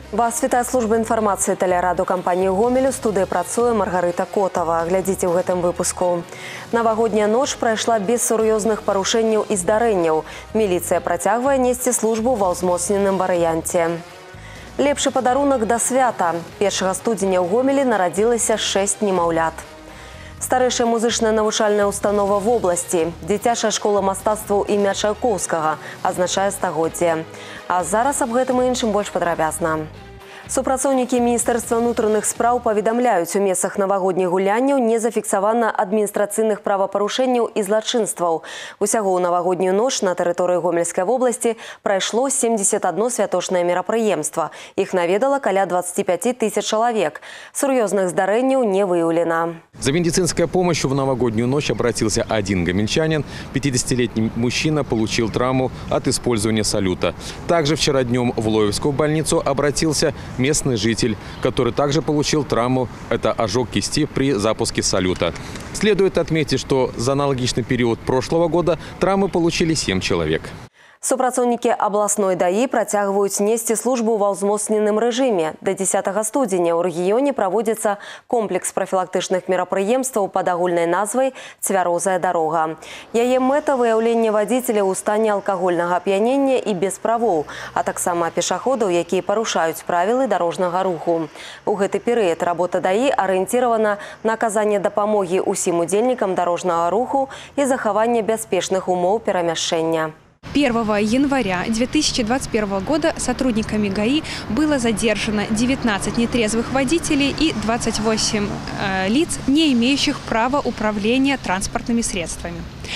Вас вітае служба інфармацыі тэлерадыёкампаніі «Гомель». У студыі працуе Маргарыта Котова. Глядзіце ў гэтым выпуску. Навагодняя ноч прайшла без сур'ёзных парушэнняў і здарэнняў. Міліцыя працягвае несці службу ва ўзмоцненым варыянце. Лепшы падарунак да свята. 1 студзеня ў Гомелі нарадзілася 6 немаўлят. Старэйшая музычная навучальная установа в области. Дзіцячая школа мастацтваў імя Чайкоўскага азначае стагоддзе. А зараз аб гэтым і іншым больш падрабязна. Супрацоўнікі Міністэрства ўнутраных спраў паведамляюць, у месцах навагодніх гулянняў не зафіксавана адміністрацыйных правапарушэнняў і злачынстваў. Усяго ў навагоднюю ноч на тэрыторыі Гомельскай вобласці прайшло 71 святочнае мерапрыемства. Іх наведала каля 25 тысяч чалавек. Сур'ёзных здарэнняў не выяўлена. За медицинской помощью в новогоднюю ночь обратился один гомельчанин. 50-летний мужчина получил травму от использования салюта. Также вчера днем в Лоевскую больницу обратился местный житель, который также получил травму. Это ожог кисти при запуске салюта. Следует отметить, что за аналогичный период прошлого года травмы получили 7 человек. Супрацоўнікі абласной ДАІ працягваюць несці службу ва ўзмоцненым рэжыме. До 10 студзеня ў рэгіёне праводзіцца комплекс прафілактычных мерапрыемстваў пад агульнай назвай «Цвярозая дарога». Яе мэта – выяўленне вадзіцеляў у стане алкагольнага ап'янення і без правоў, а таксама пешаходаў, якія парушаюць правілы дарожнага руху. У гэты перыяд работа ДАІ арыентирована на аказанне дапамогі ўсім удзельнікам дарожнага руху і захаванне бяспечных умоў перамяшчэння. 1 января 2021 года сотрудниками ГАИ было задержано 19 нетрезвых водителей и 28 лиц, не имеющих права управления транспортными средствами.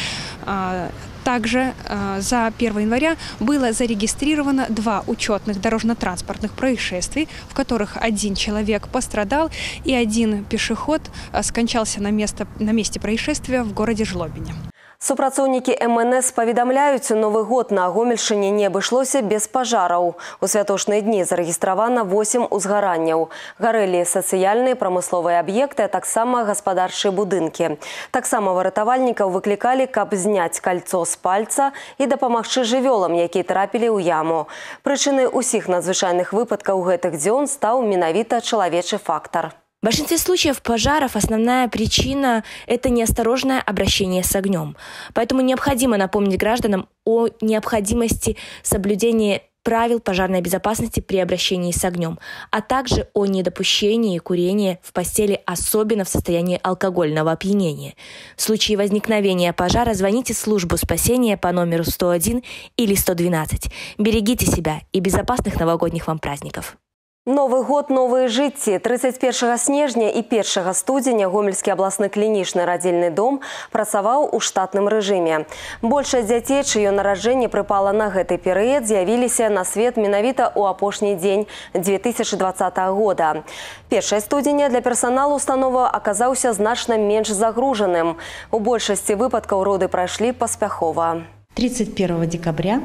Также за 1 января было зарегистрировано 2 учетных дорожно-транспортных происшествий, в которых 1 человек пострадал и 1 пешеход скончался на месте происшествия в городе Жлобине. Супрацоўнікі МНС паведамляюць, Новы год на Гомельшчыне не абышлося без пажараў. У святочныя дні зарэгістравана 8 узгаранняў. Гарэлі сацыяльныя прамысловыя аб'екты, а таксама гаспадарчыя будынкі. Таксама выратавальнікаў выклікалі, каб зняць кальцо з пальца і дапамагчы жывёлам, якія трапілі ў яму. Прычынай усіх надзвычайных выпадкаў гэтых дзён стаў менавіта чалавечы фактар. В большинстве случаев пожаров основная причина – это неосторожное обращение с огнем. Поэтому необходимо напомнить гражданам о необходимости соблюдения правил пожарной безопасности при обращении с огнем, а также о недопущении курения в постели, особенно в состоянии алкогольного опьянения. В случае возникновения пожара звоните в службу спасения по номеру 101 или 112. Берегите себя и безопасных новогодних вам праздников. Новы год, новые жыцці. 31 снежня і 1 студзеня Гомельскі абласны клінічны радзільны дом працаваў у штатным рэжыме. Большасць дзяцей, чыё нараджэнне прыпала на гэты перыяд, з'явіліся на свет менавіта ў апошні дзень 2020 года. 1 студзеня для персаналу установа аказаўся значна менш загружаным. У большасці выпадкаў роды прайшлі паспяхова. 31 декабря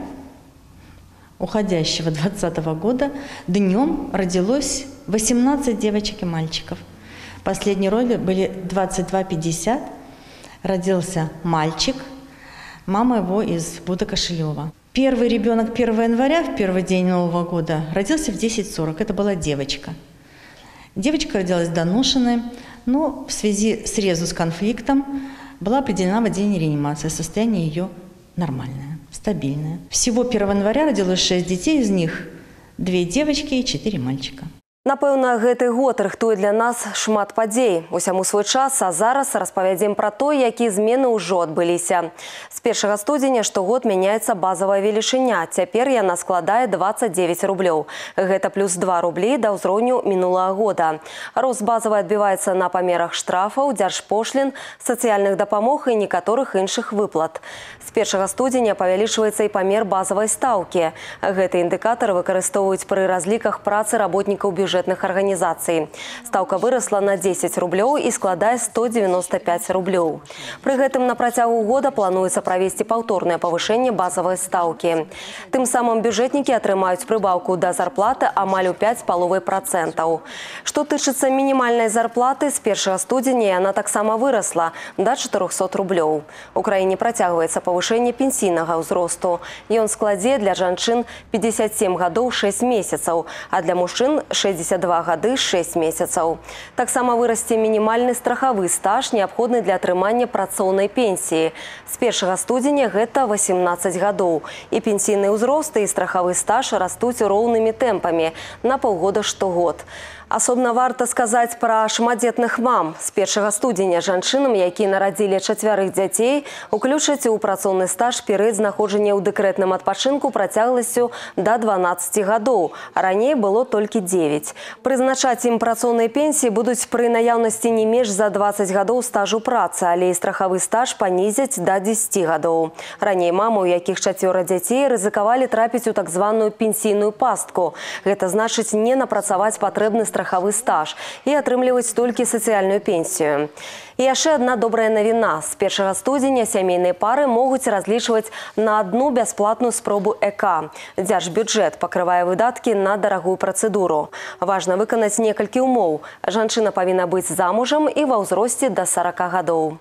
уходящего 2020 года днем родилось 18 девочек и мальчиков. Последние роды были 22:50. Родился мальчик, мама его из Будо-Кошелева. Первый ребенок 1 января, в первый день Нового года, родился в 10:40. Это была девочка. Девочка родилась доношенной, но в связи с резус конфликтом была определена в отделении реанимации. Состояние ее нормальное, стабильное. Всего 1 января родилось 6 детей, из них 2 девочки и 4 мальчика. Напэўна, гэты год рыхтуе для нас шмат падзей. Усяму свой час, а зараз распавядзем пра то, якія змены ўжо адбыліся. З 1 студзеня штогод мяняецца базавая велічыня. Цяпер яна складае 29 рублёў. Гэта плюс 2 рублі да ўзроўню мінулага года. Рост базавы адбіваецца на памерах штрафаў, дзяржпошлін, сацыяльных дапамог і некаторых іншых выплат. З 1 студзеня павялічваецца і памер базавай стаўкі. Гэты індыкатар выкарыстоўваюць пры разліках працы работнікаў бюджэтных бюджетных организаций. Ставка выросла на 10 рублёў и складает 195 рублёў. При этом на протягу года плануется провести повторное повышение базовой ставки. Тем самым бюджетники отрымают прибавку до зарплаты амаль у 5,5%. Что тычыцца минимальной зарплаты, с 1 студзеня она так само выросла до 400 рублёў. У краіне працягваецца повышение пенсійнага ўзросту. Ён складзе для жанчын 57 гадоў 6 месяцаў, а для мужчин 62 гады 6 месяцаў. Таксама вырасце минимальный страховый стаж, необходный для атрымання працоўнай пенсии. С 1 студзеня гэта 18 гадоў. И пенсійны ўзрост и страховый стаж растуць роўнымі тэмпамі на полгода штогод. Асобна варта сказаць пра шматдзетных мам. С 1 студзеня жанчынам, якія нарадзілі 4 дзяцей, уключаць у працоўны стаж перыяд знаходжання ў дэкрэтным адпачынку працягласцю до 12 гадоў, а раней было толькі 9. Прызначаць ім працоўныя пенсіі будуць пры наяўнасці не менш за 20 гадоў стажу працы, але і страхавы стаж панізяць до 10 гадоў. Раней мамы, у якіх 4 дзяцей, рызыкавалі трапіць у так званую пенсійную пастку. Гэта значыць не напрацаваць патрэбны страховый стаж и атрымліваць толькі сацыяльную пенсію. И яшчэ одна добрая навіна. С 1 студзеня сямейныя пары могуць разлічваць на одну бясплатную спробу ЭК. Дзяржбюджэт пакрывае выдаткі на дарагую працэдуру. Важна выканаць некалькі умоў. Жанчына павінна быць замужам і ва ўзросце до 40 гадоў.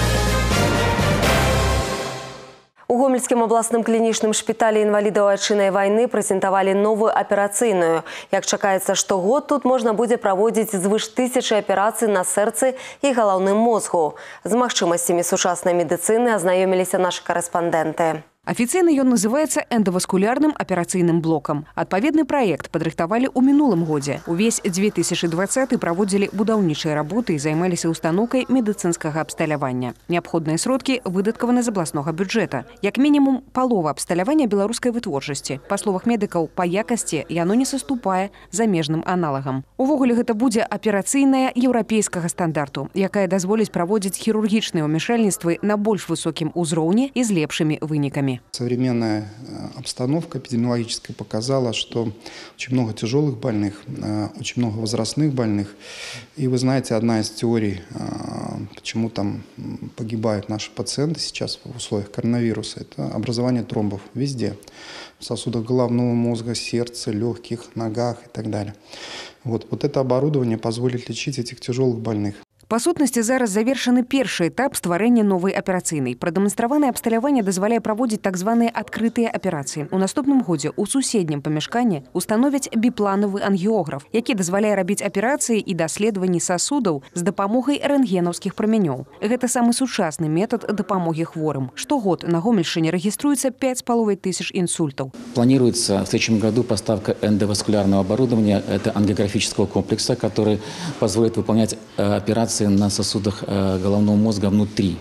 У Гомельскім абласным клінічным шпіталі інвалідаў айчыннай вайны прэзентавалі новую аперацыйную. Як чакаецца, штогод тут можна будзе праводзіць звыш 1000 аперацый на сэрцы і галаўным мозгу. З магчымасцямі сучаснай медыцыны азнаёміліся нашы корэспандэнты. Официально он называется эндоваскулярным операцийным блоком. Отповедный проект подрыхтовали у минулым годе. Увесь 2020 проводили будаўнічыя работы и займались установкой медицинского абсталявання. Необходные сродки выдаткаваны з областного бюджета. Як минимум полова абсталявання беларускай вытворчасці. По словах медикаў, по якасці яно не саступае замежным аналагам. Увогуле гэта будзе аперацыйная еўрапейскага стандарту, якая дазволіць праводзіць хірургічныя ўмяшальніцтвы на больш высокім узроўні і з лепшымі вынікамі. Современная обстановка эпидемиологическая показала, что очень много тяжелых больных, очень много возрастных больных. И вы знаете, одна из теорий, почему там погибают наши пациенты сейчас в условиях коронавируса, это образование тромбов везде. В сосудах головного мозга, сердца, легких, ногах и так далее. Вот это оборудование позволит лечить этих тяжелых больных. Па сутнасці, зараз завершаны першы этап стварэння новай аперацыйнай. Прадэманстраванае абсталяванне дазваляе праводзіць так званыя адкрытыя аперацыі. У наступным годзе ў суседнім памяшканні установяць біпланавы ангіограф, які дазваляе рабіць аперацыі і даследаванні сасудаў з дапамогай рэнтгенаўскіх прамянёў. Гэта самы сучасны метад дапамогі хворым. Штогод на Гомельшчыне рэгіструецца 5500 инсультов. Планируется в следующем году поставка эндоваскулярного оборудования, это ангиографического комплекса, который позволит выполнять операции на сосудах головного мозга внутри.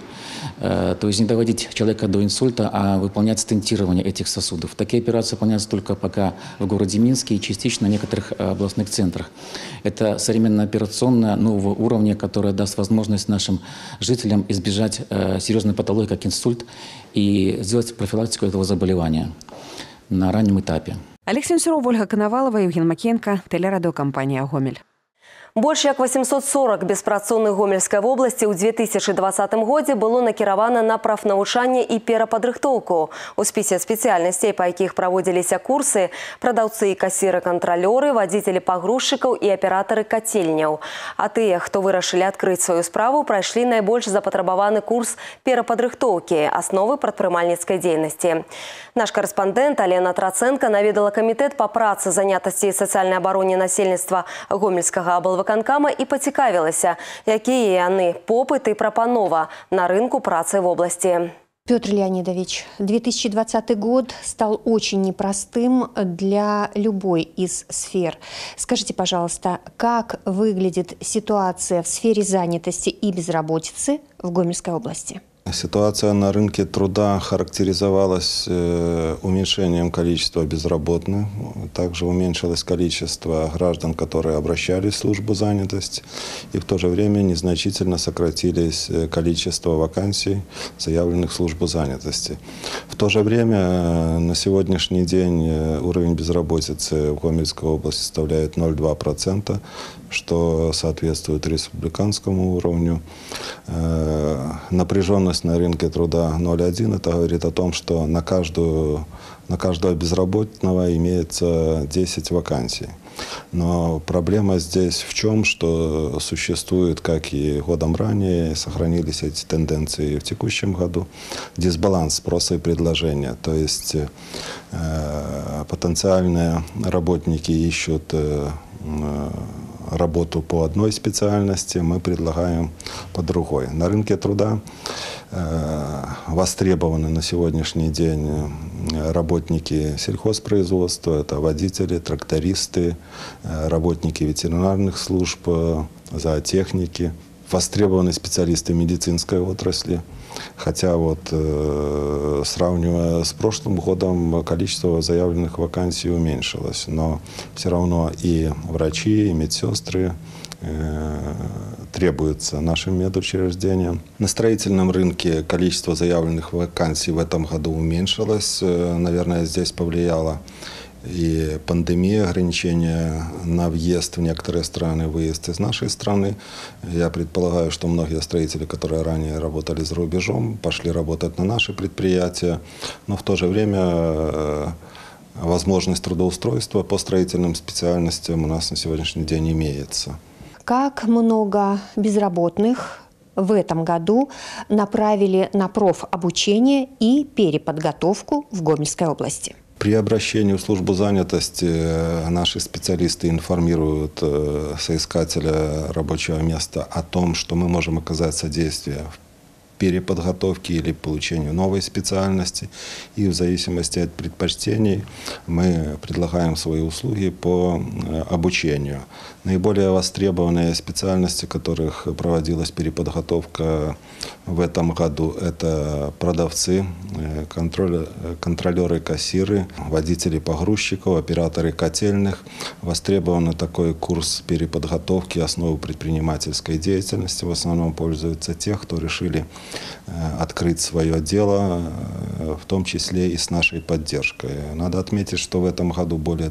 То есть не доводить человека до инсульта, а выполнять стентирование этих сосудов. Такие операции выполняются только пока в городе Минске и частично в некоторых областных центрах. Это современная операционная нового уровня, которая даст возможность нашим жителям избежать серьезной патологии, как инсульт, и сделать профилактику этого заболевания на раннем этапе. Алексей Сюров, Ольга Коновалова, Евген Макенко, телерадиокомпания «Гомель». Больш як 840 беспрацоўных Гомельскай вобласці ў 2020 годзе было накіравана на прафнавучанне і перападрыхтоўку. У спісе спецыяльнасцей, па якіх праводзіліся курсы, прадаўцы і касіры-кантралёры, вадзіцелі-пагрузчыкаў і аператары кацельняў. А тыя, хто вырашылі адкрыць сваю справу, прайшлі найбольш запатрабаваны курс перападрыхтоўкі, асновы прадпрымальніцкай дзейнасці. Наш корэспандэнт Алена Трацэнка наведала камітэт па працы, занятасці і сацыяльнай абароне насельніцтва Гомельскага аблвыканкама і пацікавілася, якія яны попыт і прапанова на рынку працы в области. Петр Леонидович, 2020 год стал очень непростым для любой из сфер. Скажите, пожалуйста, как выглядит ситуация в сфере занятости и безработицы в Гомельской области? Ситуация на рынке труда характеризовалась уменьшением количества безработных. Также уменьшилось количество граждан, которые обращались в службу занятости. И в то же время незначительно сократились количество вакансий, заявленных в службу занятости. В то же время на сегодняшний день уровень безработицы в Гомельской области составляет 0,2%, что соответствует республиканскому уровню. Напряженность на рынке труда 0,1. Это говорит о том, что на каждого безработного имеется 10 вакансий. Но проблема здесь в чем, что существует, как и годом ранее, сохранились эти тенденции в текущем году, дисбаланс спроса и предложения. То есть потенциальные работники ищут работу по одной специальности, мы предлагаем по другой. На рынке труда востребованы на сегодняшний день работники сельхозпроизводства, это водители, трактористы, работники ветеринарных служб, зоотехники, востребованы специалисты медицинской отрасли. Хотя вот сравнивая с прошлым годом, количество заявленных вакансий уменьшилось. Но все равно и врачи, и медсестры требуются нашим медучреждениям. На строительном рынке количество заявленных вакансий в этом году уменьшилось. Наверное, здесь повлияло и пандемия, ограничения на въезд в некоторые страны, выезд из нашей страны. Я предполагаю, что многие строители, которые ранее работали за рубежом, пошли работать на наши предприятия. Но в то же время возможность трудоустройства по строительным специальностям у нас на сегодняшний день имеется. Как много безработных в этом году направили на профобучение и переподготовку в Гомельской области? При обращении в службу занятости наши специалисты информируют соискателя рабочего места о том, что мы можем оказать содействие в переподготовке или получению новой специальности. И в зависимости от предпочтений мы предлагаем свои услуги по обучению. Наиболее востребованные специальности, которых проводилась переподготовка в этом году, это продавцы, контролеры, кассиры, водители погрузчиков, операторы котельных. Востребован такой курс переподготовки, основы предпринимательской деятельности. В основном пользуются те, кто решили открыть свое дело, в том числе и с нашей поддержкой. Надо отметить, что в этом году более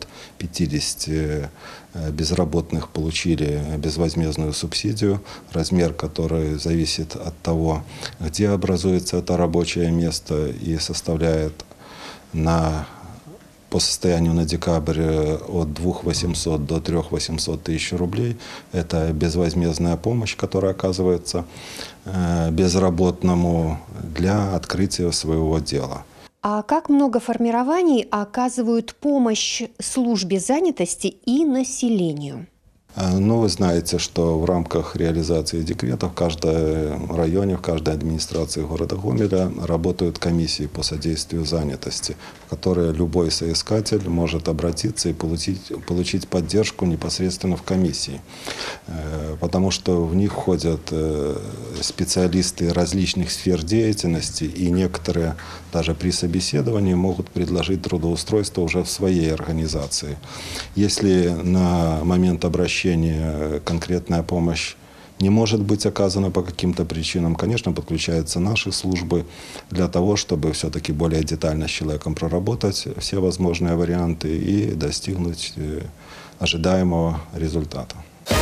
350 безработных получили безвозмездную субсидию, размер которой зависит от того, где образуется это рабочее место, и составляет по состоянию на декабрь от 2800 до 3800 тысяч рублей. Это безвозмездная помощь, которая оказывается безработному для открытия своего дела. А как много формирований оказывают помощь службе занятости и населению? Ну, вы знаете, что в рамках реализации декрета в каждом районе, в каждой администрации города Гомеля работают комиссии по содействию занятости, в которые любой соискатель может обратиться и получить поддержку непосредственно в комиссии. Потому что в них входят специалисты различных сфер деятельности, и некоторые даже при собеседовании могут предложить трудоустройство уже в своей организации. Если на момент обращения конкретная помощь не может быть оказана по каким-то причинам, конечно, подключаются наши службы для того, чтобы все-таки более детально с человеком проработать все возможные варианты и достигнуть ожидаемого результата.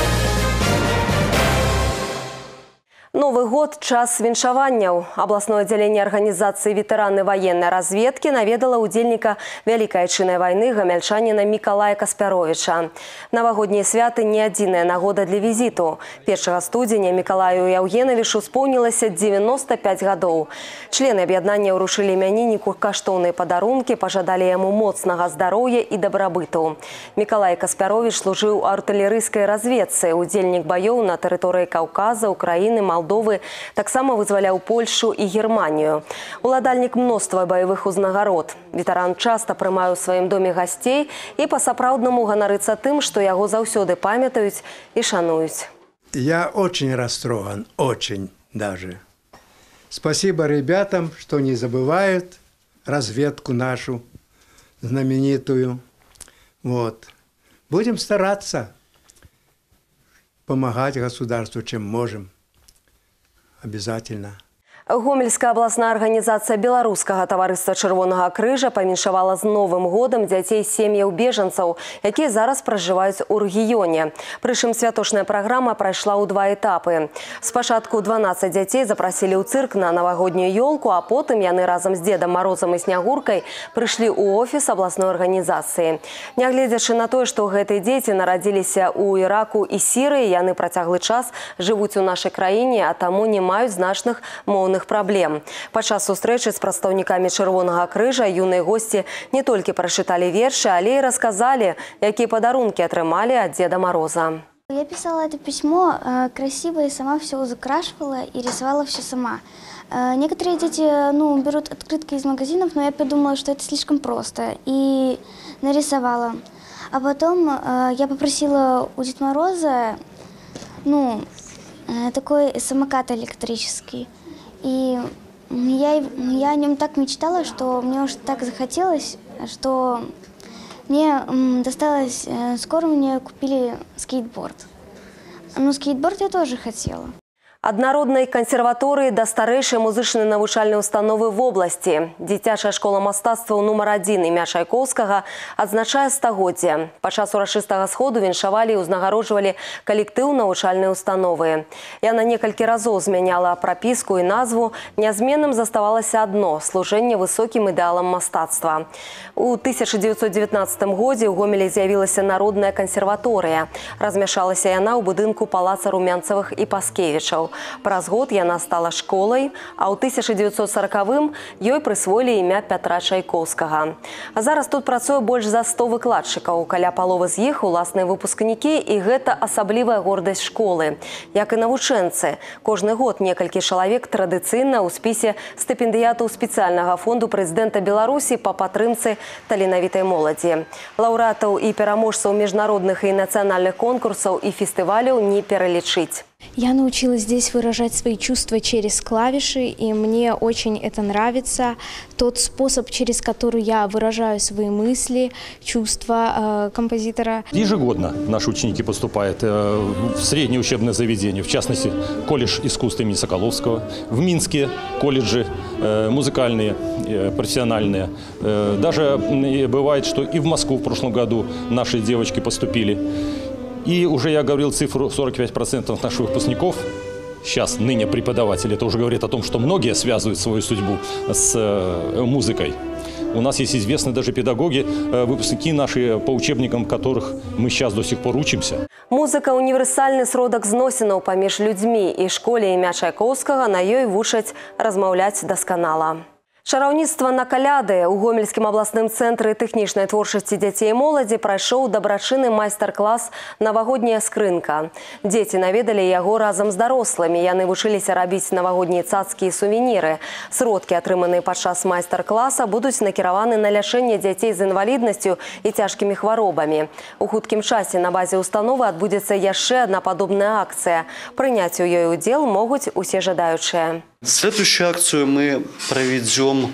Новый год – час віншаванняў. Областное отделение организации ветераны военной разведки наведало удельника Великой Отчинной войны гомельчанина Миколая Каспяровича. Новогодние святы не адзіная нагода для визиту. 1 студзеня Миколаю Яўгенавічу исполнилось 95 годов. Члены объединения урушили імянінніку каштоўныя подарунки, пожадали ему моцнага здоровья и добробыту. Миколай Каспярович служил у артиллерийской разведцы, удельник боев на территории Кавказа, Украины, Молдовы, таксама вызваляў Польшу и Германию. Уладальник множества боевых узнагарод. Ветеран часто прымае ў сваім доме гостей и по-сапраўднаму ганарыцца тым, что яго заўсёды памятаюць и шануюць. Я очень растроган, очень даже. Спасибо ребятам, что не забывают разведку нашу знаменитую. Вот. Будем стараться помогать государству, чем можем. Обязательно. Гомельская областная организация Белорусского товариства Червоного крыжа павіншавала з Новым годам дзяцей сем'яў бежанцаў, якія зараз пражываюць у рэгіёне. Прычым святочная праграма прайшла ў два этапы. Спачатку 12 дзяцей запрасілі ў цырк на навагоднюю ёлку, а потым яны разам з Дедам Морозам і Снягуркай прыйшлі ў офіс абласной арганізацыі. Нягледзячы на тое, што гэтыя дзеці нарадзіліся ў Іраку і Сірыі, яны працяглы час жывуць у нашай краіне, а таму не маюць значных моўных праблем. Падчас сустрэчы з прадстаўнікамі Чырвонага крыжа юныя госці не толькі прачыталі вершы, але і расказалі, якія падарункі атрымалі ад Деда Мороза. Я писала это письмо красиво и сама все закрашивала и рисовала все сама. Некоторые дети берут открытки из магазинов, но я подумала, что это слишком просто, и нарисовала. А потом я попросила у Деда Мороза такой самокат электрический. И я о нем так мечтала, что мне уж так захотелось, что мне досталось, скоро мне купили скейтборд. Но скейтборд я тоже хотела. Ад народнай кансерваторыі да старэйшай музычнай навучальнай установы в обласці. Дзіцячая школа мастацтваў нумар 1 імя Чайкоўскага адзначае стагоддзе. Падчас урачыстага сходу віншавалі і ўзнагароджвалі калектыў навучальнай установы. Яна некалькі разоў змяняла прапіску і назву. Нязменным заставалася адно – служэнне высокім ідэалам мастацтва. У 1919 годзе ў Гомелі з'явілася народная кансерваторыя. Размяшалася яна ў будынку палаца Румянцавых і Паскевічаў. Праз год яна стала школай, а ў 1940-м ёй прысвоілі імя Пятра Чайкоўскага. А зараз тут працуе больш за 100 выкладчыкаў, каля паловы з іх уласныя выпускнікі, і гэта асаблівая гордасць школы. Як і навучэнцы, кожны год некалькі чалавек традыцыйна ў спісе стыпендыятаў спецыяльнага фонду прэзідэнта Беларусі па падтрымцы таленавітай моладзі. Лаўрэатаў і пераможцаў міжнародных і нацыянальных конкурсаў і фестываляў не пералічыць. Я научилась здесь выражать свои чувства через клавиши, и мне очень это нравится. Тот способ, через который я выражаю свои мысли, чувства композитора. Ежегодно наши ученики поступают в среднее учебное заведение, в частности, колледж искусств имени Соколовского, в Минске колледжи музыкальные, профессиональные. Даже бывает, что и в Москву в прошлом году наши девочки поступили. И уже я говорил цифру 45% наших выпускников, сейчас ныне преподаватели, это уже говорит о том, что многие связывают свою судьбу с музыкой. У нас есть известные даже педагоги, выпускники наши, по учебникам которых мы сейчас до сих пор учимся. Музыка – універсальны сродак зносінаў паміж людзьмі, і школе імя Чайкоўскага на ёй вучаць размаўляць дасканала. Чараўніцтва на каляды. У Гомельскім абласным цэнтры тэхнічнай творчасці дзяцей і моладзі прайшоў дабрачынны майстар-клас «Навагодняя скрынка». Дзеці наведалі яго разам з дарослымі. Яны вучыліся рабіць навагоднія цацкі і сувеніры. Сродкі, атрыманыя падчас майстар-класа, будуць накіраваны на лячэнне дзяцей з інваліднасцю і цяжкімі хваробамі. У хуткім часе на базе установы адбудзецца яшчэ адна падобная акцыя. Прыняць у ёй удзел могуць усе жадаючыя. Следующую акцию мы проведем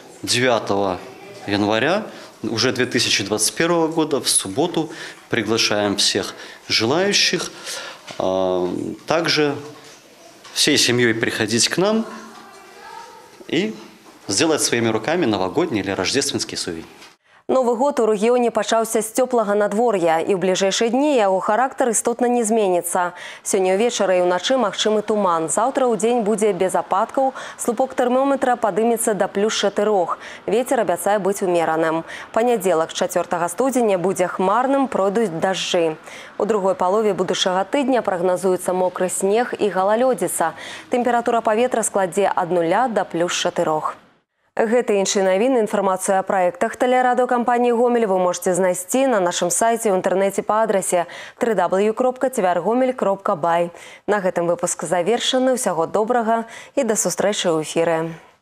9 января уже 2021 года, в субботу. Приглашаем всех желающих. Также всей семьей приходить к нам и сделать своими руками новогодний или рождественский сувенир. Новы год у рэгіёне пачаўся з цёплага надвор'я, і ў бліжэйшыя дні яго характар істотна не зменіцца. Сёння ўвечары і ўначы магчымы туман. Заўтра ў дзень будзе без ападкаў, слупок тэрмометра падымецца да +4. Вецер абяцае быць умераным. Панядзелак, 4 студзеня, будзе хмарным, пройдуць дажджы. У другой палове будучага тыдня прагназуецца мокры снег і галалёдзіца. Тэмпература паветра складзе ад 0 да +4. Гэта іншыя навіны. Інфармацыю о праектах тэлерадыёкампаніі «Гомель» вы можете знайсці на нашым сайце ў інтэрнэце па адрасе www.tvrgomel.by. На гэтым выпуск завершаны. Усяго добрага і да сустрэчы ў эфіры.